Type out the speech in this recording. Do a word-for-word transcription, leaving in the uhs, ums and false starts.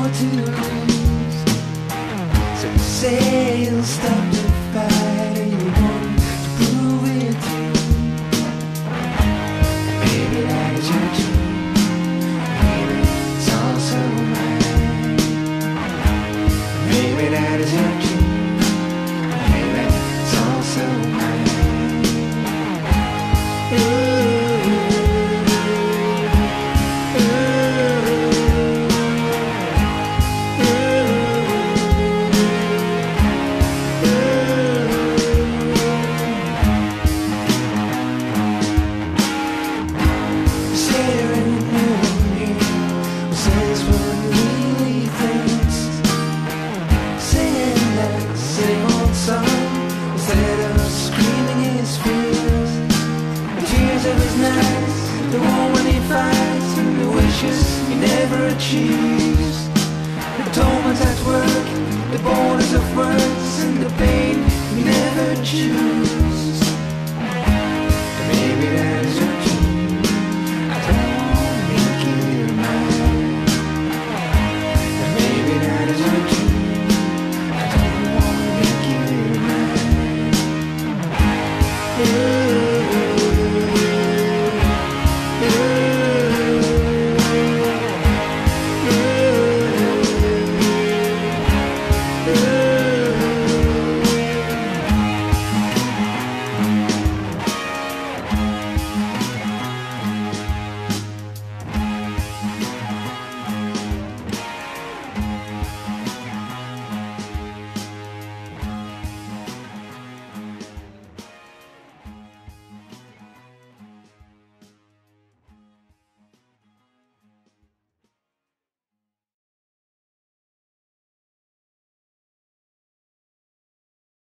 more to lose. So you say you'll stop the fight and you want to prove it too. Maybe that is your truth. Maybe it's also mine. Maybe that is your truth. Maybe it's also mine. Ooh. The one when he fights and the wishes he never achieves. The torment at work, the borders of words and the pain he never chooses.